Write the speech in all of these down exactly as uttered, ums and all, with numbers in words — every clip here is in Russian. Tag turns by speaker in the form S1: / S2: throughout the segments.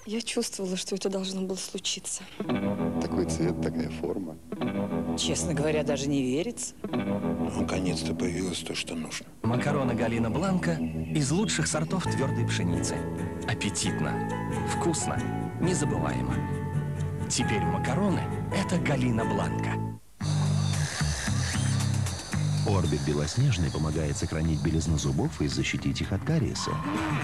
S1: Я чувствовала, что это должно было случиться.
S2: Такой цвет, такая форма.
S3: Честно говоря, даже не верится.
S2: Наконец-то появилось то, что нужно.
S4: Макароны Галина Бланка из лучших сортов твердой пшеницы. Аппетитно, вкусно, незабываемо. Теперь макароны – это Галина Бланка.
S5: Орбит белоснежный помогает сохранить белизну зубов и защитить их от кариеса.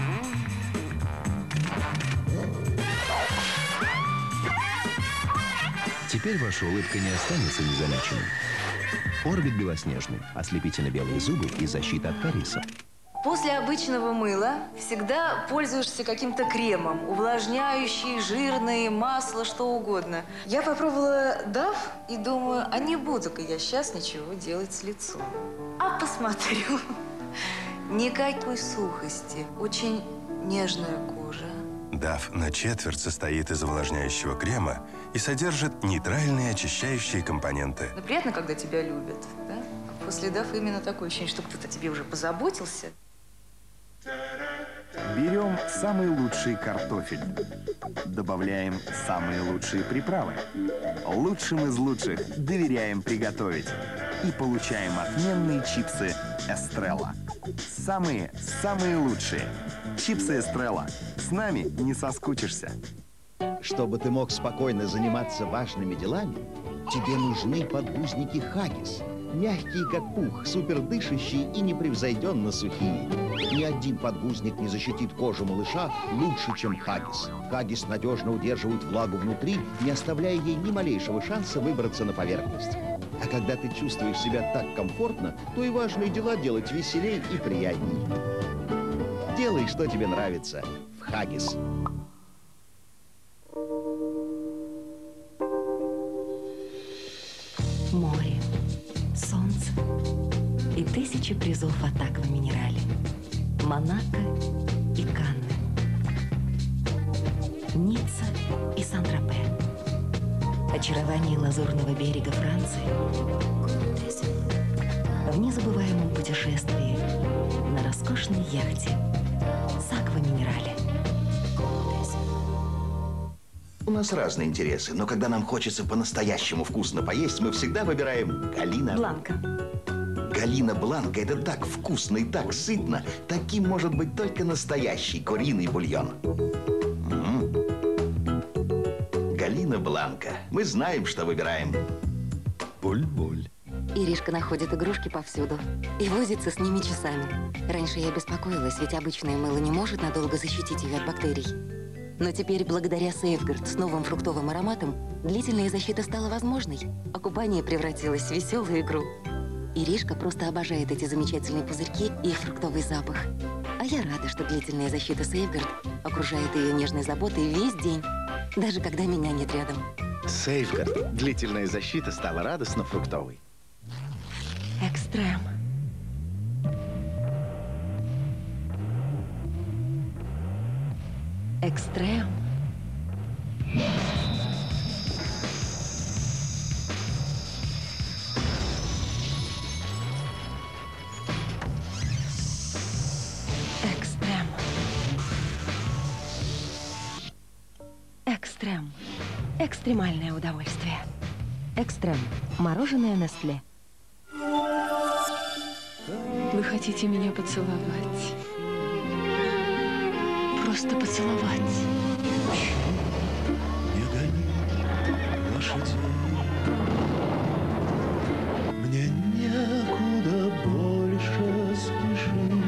S5: Теперь ваша улыбка не останется незамеченной. Орбит белоснежный, ослепительно-белые зубы и защита от кариеса.
S6: После обычного мыла всегда пользуешься каким-то кремом. Увлажняющий, жирный, масло, что угодно. Я попробовала Дав и думаю, а не буду-ка я сейчас ничего делать с лицом. А посмотрю. Никакой сухости. Очень нежная кожа.
S7: Дав на четверть состоит из увлажняющего крема и содержит нейтральные очищающие компоненты.
S6: Но приятно, когда тебя любят, да? А после Дав именно такое ощущение, что кто-то о тебе уже позаботился.
S8: Берем самый лучший картофель. Добавляем самые лучшие приправы. Лучшим из лучших доверяем приготовить. И получаем отменные чипсы Эстрелла. Самые, самые лучшие. Чипсы Эстрелла. С нами не соскучишься.
S9: Чтобы ты мог спокойно заниматься важными делами, тебе нужны подгузники Хаггис. Мягкие, как пух, супердышащие и непревзойденно сухие. Ни один подгузник не защитит кожу малыша лучше, чем Хаггис. Хаггис надежно удерживает влагу внутри, не оставляя ей ни малейшего шанса выбраться на поверхность. А когда ты чувствуешь себя так комфортно, то и важные дела делать веселей и приятней. Делай, что тебе нравится, в Хаггис.
S10: Море, солнце и тысячи призов от Аква Минерале. Монако и Канны. Ницца и Сан-Тропе. Очарование лазурного берега Франции. В незабываемом путешествии на роскошной яхте с Аква Минерале.
S9: У нас разные интересы, но когда нам хочется по-настоящему вкусно поесть, мы всегда выбираем Галина
S10: Бланка.
S9: Галина Бланка – это так вкусно и так сытно. Таким может быть только настоящий куриный бульон. М-м. Галина Бланка. Мы знаем, что выбираем. Буль-буль.
S10: Иришка находит игрушки повсюду и возится с ними часами. Раньше я беспокоилась, ведь обычное мыло не может надолго защитить ее от бактерий. Но теперь, благодаря Сейфгард с новым фруктовым ароматом, длительная защита стала возможной, а купание превратилось в веселую игру. Иришка просто обожает эти замечательные пузырьки и их фруктовый запах. А я рада, что длительная защита Сейфгард окружает ее нежной заботой весь день, даже когда меня нет рядом.
S8: Сейфгард. Длительная защита стала радостно фруктовой.
S10: Экстрем. Экстрем. Экстрем. Экстрем. Экстремальное удовольствие. Экстрем. Мороженое Нестле.
S1: Вы хотите меня поцеловать? Просто поцеловать.
S11: Не гони лошадей. Мне некуда больше спешить.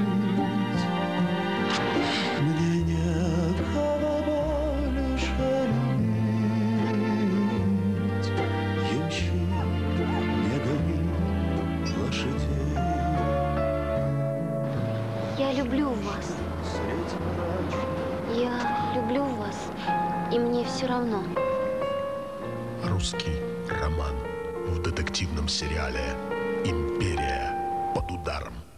S11: Мне некого больше любить. Ямщик, не гони лошадей.
S12: Я люблю вас. Я люблю вас, и мне все равно.
S11: Русский роман в детективном сериале «Империя под ударом».